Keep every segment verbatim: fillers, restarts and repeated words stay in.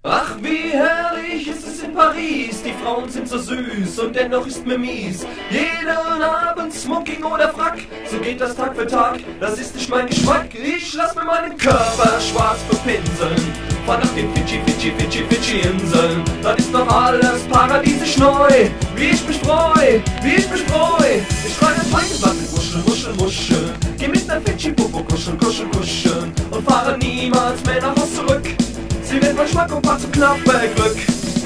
Ach, wie herrlich ist es in Paris, die Frauen sind so süß und dennoch ist mir mies. Jeden Abend Smoking oder Frack, so geht das Tag für Tag, das ist nicht mein Geschmack. Ich lass mir meinen Körper schwarz bepinseln, fahr nach den Fidschi, Fidschi, Fidschi, Fidschi-Inseln. Das ist doch alles paradiesisch neu, wie ich mich freu, wie ich mich freu. Ich schreie das Weißband mit Muscheln, Muscheln, Muscheln, geh mit ner Fidschi-Popo kuscheln, kuscheln, kuscheln und fahre niemals mehr nach Haus zurück. Sie wird mein Schmack und paar zu knapp bei Glück.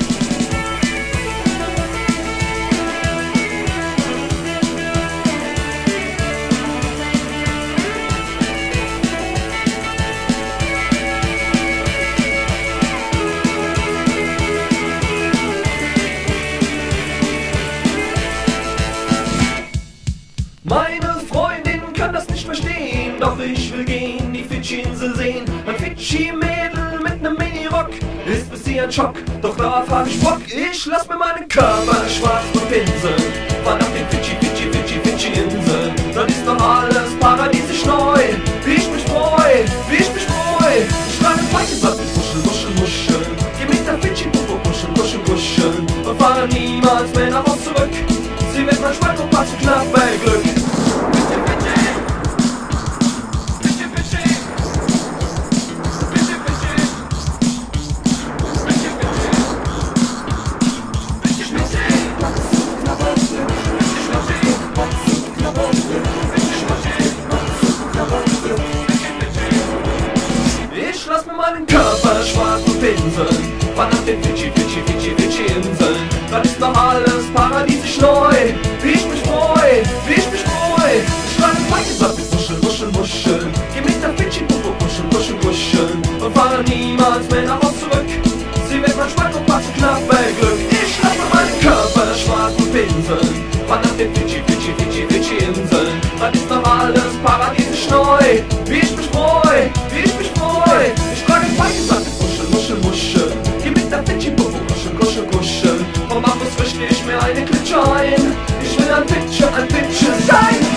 Meine Freundin kann das nicht verstehen, doch ich will gehen, die Fidschi-Insel sehen. Ein Fidschi-Mädel mit nem Mini-Rock ist für sie ein Schock, doch darauf hab ich Bock. Ich lass mir meinen Körper schwarz bepinseln, fahr nach den Fidschi, Fidschi, Fidschi, Fidschi-Inseln. Dann ist doch alles paradiesisch neu, wie ich mich freu, wie ich mich freu. Ich trage ein Weißband mit Muscheln, Muscheln, Muscheln, geh mit der Fidschi-Popo kuscheln, kuscheln, kuscheln und fahre niemals mehr nach Haus zurück. Sie wird mein Schmack und paar zu knapp bei Glück. Ich lass mir meinen Körper schwarz bepinseln, fahr nach den Fidschi, Fidschi, Fidschi, Fidschi-Inseln. Dann ist doch alles paradiesisch neu, wie ich mich freu, wie ich mich freu. Ich schlage ein Weißband mit Muscheln, Muscheln, Muscheln, geh mit der Fidschi-Popo kuscheln, kuscheln, kuscheln und fahre niemals mehr nach Haus zurück. Sie wird mein Schmack und paar zu knapp bei Glück. Ich lass mir meinen Körper schwarz bepinseln, fahr nach den Fidschi, Fidschi, Fidschi, Fidschi-Inseln. Dann ist doch alles paradiesisch neu, wie ich mich freu, wie ich mich freu. Ich trage ein Weißband mit Muscheln, Muscheln, Muscheln, geh mit der Fidschi-Popo kuscheln, kuscheln, kuscheln. Vom Abschluss richte ich mir eine Klitsche ein. Ich will ein Fidschi, ein Fidschi sein.